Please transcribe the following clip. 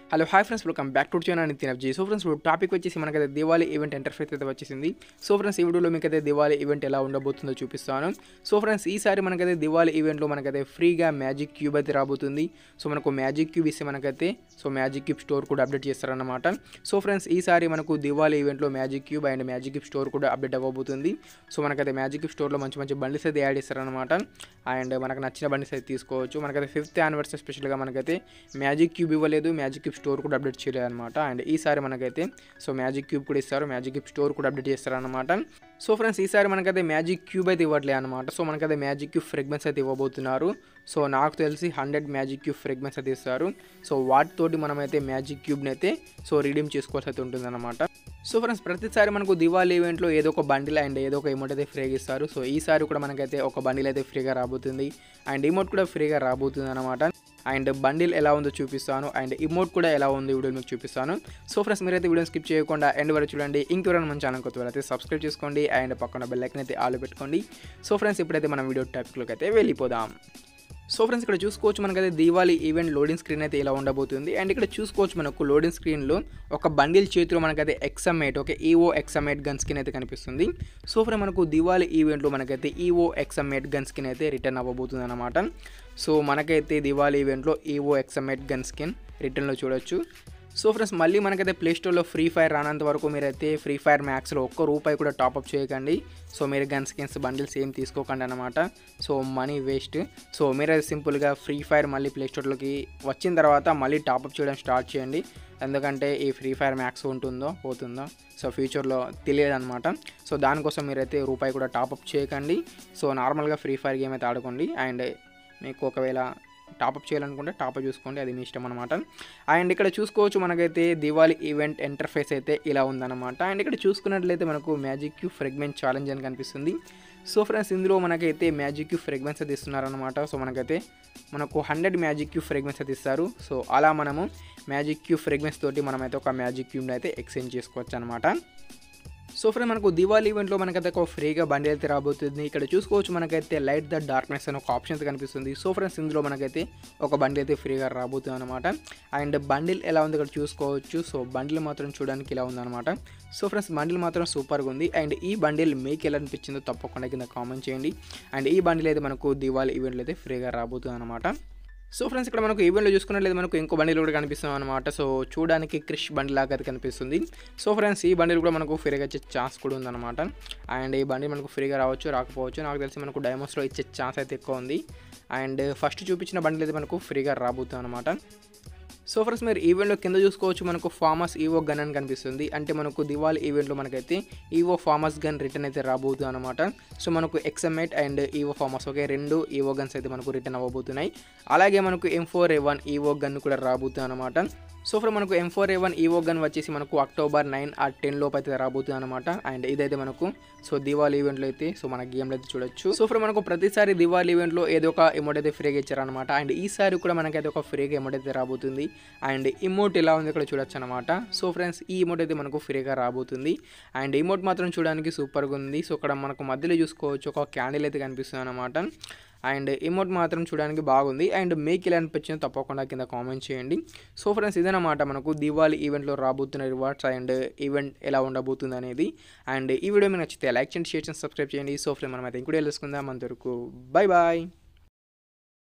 Hello hi friends, welcome back to channel Nitin FG. So friends, ఇప్పుడు topic వచ్చేసి మనకైతే Diwali event interface అయితే వచ్చేసింది. సో ఫ్రెండ్స్, ఈ వీడియోలో మీకైతే దివాళీ ఈవెంట్ ఎలా ఉండబోతుందో చూపిస్తాను. సో ఫ్రెండ్స్, ఈసారి మనకైతే దివాళీ ఈవెంట్లో మనకైతే ఫ్రీగా మ్యాజిక్ క్యూబ్ అయితే రాబోతుంది. సో మనకు మ్యాజిక్ క్యూబ్ ఇస్తే మనకైతే మ్యాజిక్ క్యూబ్ స్టోర్ కూడా అప్డేట్ చేస్తారన్నమాట. సో ఫ్రెండ్స్, ఈసారి మనకు దివాళీ ఈవెంట్లో magic cube and magic cube store కూడా అప్డేట్ అవ్వబోతుంది. సో మనకైతే మ్యాజిక్ క్యూబ్ స్టోర్లో మంచి మంచి బండిల్స్ అయితే యాడ్ చేస్తారనమాట. అండ్ మనకు నచ్చిన బండిల్స్ అయితే తీసుకోవచ్చు. మనకైతే 5th యానివర్సరీ స్పెషల్గా మనకైతే మ్యాజిక్ క్యూబ్ ఇవ్వలేదు, మ్యాజిక్ క్యూబ్ స్టోర్ కూడా అప్డేట్ చేయలేదు అనమాట. అండ్ ఈసారి మనకైతే మ్యాజిక్ క్యూబ్ కూడా ఇస్తారు, మ్యాజిక్ క్యూబ్ స్టోర్ కూడా అప్డేట్ చేస్తారనమాట. సో ఫ్రెండ్స్, ఈసారి మనకైతే మ్యాజిక్ క్యూబ్ అయితే ఇవ్వట్లేదు అనమాట. సో మనకైతే మ్యాజిక్ క్యూబ్ ఫ్రేగ్మెంట్స్ అయితే ఇవ్వబోతున్నారు. సో నాకు తెలిసి 100 మ్యాజిక్ క్యూబ్ ఫ్రేగ్మెంట్స్ అయితే ఇస్తారు. సో వాటితోటి మనమైతే మ్యాజిక్ క్యూబ్ని అయితే రిడీమ్ చేసుకోవాల్సి అయితే ఉంటుందన్నమాట. సో ఫ్రెండ్స్, ప్రతిసారి మనకు దివాళీ ఈవెంట్లో ఏదో ఒక బండిల్ అండ్ ఏదో ఒక ఎమౌంట్ అయితే ఫ్రీగా ఇస్తారు. సో ఈసారి కూడా మనకైతే ఒక బండిల్ అయితే ఫ్రీగా రాబోతుంది అండ్ ఎమౌంట్ కూడా ఫ్రీగా రాబోతుంది అనమాట. అండ్ బండిల్ ఎలా ఉందో చూపిస్తాను అండ్ ఇమోట్ కూడా ఎలా ఉంది వీడియో మీకు చూపిస్తాను. సో ఫ్రెండ్స్, మీరైతే వీడియో స్కిప్ చేయకుండా ఎండ్ వరకు చూడండి. ఇంకెవరైనా మన ఛానల్ కొత్త అయితే సబ్స్క్రైబ్ చేసుకోండి అండ్ పక్కన బెల్ ఐకాన్ అయితే ఆల్ పెట్టుకోండి. సో ఫ్రెండ్స్, ఇప్పుడైతే మనం వీడియో టాపిక్లోకి అయితే వెళ్ళిపోదాం. సో ఫ్రెండ్స్, ఇక్కడ చూసుకోవచ్చు మనకైతే దివాళీ ఈవెంట్ లోడింగ్ స్క్రీన్ అయితే ఇలా ఉండబోతుంది. అండ్ ఇక్కడ చూసుకోవచ్చు మనకు లోడింగ్ స్క్రీన్లో ఒక బండిల్ చేతిలో మనకైతే XM8 evo XM8 gun skin అయితే కనిపిస్తుంది. సో ఫ్రెండ్స్, మనకు దివాళీ ఈవెంట్లో మనకైతే ఈవో ఎక్సమేట్ గన్ స్కిన్ అయితే రిటర్న్ అవ్వబోతుంది అనమాట. సో మనకైతే దివాళీ ఈవెంట్లో ఈవో ఎక్సమేట్ గన్ స్కిన్ రిటర్న్లో చూడొచ్చు. సో ఫ్రెండ్స్, మళ్ళీ మనకైతే ప్లేస్టోర్లో ఫ్రీ ఫైర్ రానంత వరకు మీరైతే ఫ్రీ ఫైర్ మ్యాక్స్లో ₹1 కూడా టాప్అప్ చేయకండి. సో మీరు గన్ స్కిన్స్ బండిల్స్ ఏం తీసుకోకండి అనమాట. So money waste. సో మీరైతే సింపుల్గా ఫ్రీ ఫైర్ మళ్ళీ ప్లేస్టోర్లోకి వచ్చిన తర్వాత మళ్ళీ టాప్అప్ చేయడం స్టార్ట్ చేయండి. ఎందుకంటే ఈ ఫ్రీ ఫైర్ మ్యాక్స్ ఉంటుందో పోతుందో సో ఫ్యూచర్లో తెలియదు అనమాట. సో దానికోసం మీరైతే ₹1 కూడా టాప్అప్ చేయకండి. సో నార్మల్గా ఫ్రీ ఫైర్ గేమ్ అయితే ఆడుకోండి. అండ్ మీకు ఒకవేళ టాప్అప్ చేయాలనుకుంటే టాప్అప్ చూసుకోండి, అది మీ ఇష్టం అనమాట. అండ్ ఇక్కడ చూసుకోవచ్చు మనకైతే దివాళీ ఈవెంట్ ఇంటర్ఫేస్ అయితే ఇలా ఉందన్నమాట. అండ్ ఇక్కడ చూసుకున్నట్లయితే మనకు మ్యాజిక్ క్యూబ్ ఫ్రేగ్మెంట్ ఛాలెంజ్ అని కనిపిస్తుంది. సో ఫ్రెండ్స్, ఇందులో మనకైతే మ్యాజిక్ క్యూబ్ ఫ్రేగ్మెంట్స్ అయితే ఇస్తున్నారనమాట. సో మనకైతే 100 మ్యాజిక్ క్యూబ్ ఫ్రేగ్మెంట్స్ అయితే ఇస్తారు. సో అలా మనము మ్యాజిక్ క్యూబ్ ఫ్రేగ్మెంట్స్ తోటి మనమైతే ఒక మ్యాజిక్ క్యూబ్ని అయితే ఎక్స్చేంజ్ చేసుకోవచ్చు అనమాట. సో ఫ్రెండ్స్, మనకు దివాళీ ఈవెంట్లో మనకైతే ఒక ఫ్రీగా బండి అయితే రాబోతుంది. ఇక్కడ చూసుకోవచ్చు మనకైతే లైట్ ద డార్క్నెస్ అని ఒక ఆప్షన్ అయితే కనిపిస్తుంది. సో ఫ్రెండ్స్, ఇందులో మనకైతే ఒక బండి అయితే ఫ్రీగా రాబోతుంది అనమాట. అండ్ బండిల్ ఎలా ఉంది ఇక్కడ చూసుకోవచ్చు. సో బండిల్ మాత్రం చూడడానికి ఇలా ఉందన్నమాట. సో ఫ్రెండ్స్, బండిల్ మాత్రం సూపర్గా ఉంది. అండ్ ఈ బండిల్ మీకు ఎలా అనిపించిందో తప్పకుండా కింద కామెంట్ చేయండి. అండ్ ఈ బండిల్ అయితే మనకు దివాళీ ఈవెంట్లో అయితే ఫ్రీగా రాబోతుంది అనమాట. సో ఫ్రెండ్స్, ఇక్కడ మనకు ఈవెంట్లో చూసుకున్నట్లయితే మనకు ఇంకో బండిల్ కూడా కనిపిస్తుంది అనమాట. సో చూడడానికి క్రిష్ బండిల్ లాగా అయితే కనిపిస్తుంది. సో ఫ్రెండ్స్, ఈ బండిల్ కూడా మనకు ఫ్రీగా ఇచ్చే ఛాన్స్ కూడా ఉందన్నమాట. అండ్ ఈ బండిల్ మనకు ఫ్రీగా రావచ్చు రాకపోవచ్చు. నాకు తెలిసి మనకు డైమండ్స్లో ఇచ్చే ఛాన్స్ అయితే ఎక్కువ ఉంది. అండ్ ఫస్ట్ చూపించిన బండిల్ అయితే మనకు ఫ్రీగా రాబోతుంది అనమాట. సో ఫ్రెండ్స్, మీరు ఈవెంట్లో కింద చూసుకోవచ్చు మనకు ఫామస్ ఈవో గన్ అని కనిపిస్తుంది. అంటే మనకు దివాళీ ఈవెంట్లో మనకైతే ఈవో ఫామస్ గన్ రిటర్న్ అయితే రాబోతుంది అనమాట. సో మనకు ఎక్సమేట్ అండ్ ఈవో ఫామస్ ఒకే 2 ఈవో గన్స్ అయితే మనకు రిటర్న్ అవ్వబోతున్నాయి. అలాగే మనకు M4A1 ఈవో గన్ కూడా రాబోతుంది అనమాట. సో ఫ్రెండ్స్, మనకు M4A1 ఈవో గన్ వచ్చేసి మనకు అక్టోబర్ 9 or 10 లోపు అయితే రాబోతుంది అనమాట. అండ్ ఇదైతే మనకు దివాళీ ఈవెంట్లో అయితే మన గేమ్లో అయితే చూడొచ్చు. సో ఫ్రెండ్స్, మనకు ప్రతిసారి దివాళీ ఈవెంట్లో ఏదో ఒక ఎమౌంట్ అయితే ఫ్రీగా ఇచ్చారనమాట. అండ్ ఈసారి కూడా మనకైతే ఒక ఫ్రీగా ఎమౌంట్ అయితే రాబోతుంది. అండ్ ఇమోట్ ఎలా ఉంది ఇక్కడ చూడొచ్చు అనమాట. సో ఫ్రెండ్స్, ఈ ఇమోట్ అయితే మనకు ఫ్రీగా రాబోతుంది. అండ్ ఇమోట్ మాత్రం చూడడానికి సూపర్గా ఉంది. సో ఇక్కడ మనకు మధ్యలో చూసుకోవచ్చు ఒక క్యాండిల్ అయితే కనిపిస్తుంది అనమాట. అండ్ ఇమోట్ మాత్రం చూడడానికి బాగుంది. అండ్ మీకు ఎలా అనిపించిందో తప్పకుండా కింద కామెంట్ చేయండి. సో ఫ్రెండ్స్, ఇదన్నమాట మనకు దివాళీ ఈవెంట్లో రాబోతున్న రివార్డ్స్ అండ్ ఈవెంట్ ఎలా ఉండబోతుంది అనేది. అండ్ ఈ వీడియో మీకు నచ్చితే లైక్ చేయండి, షేర్ చేయండి, సబ్స్క్రైబ్ చేయండి. సో ఫ్రెండ్స్, మనం అయితే ఇంకోటి తెలుసుకుందాం. అంతవరకు బై బాయ్.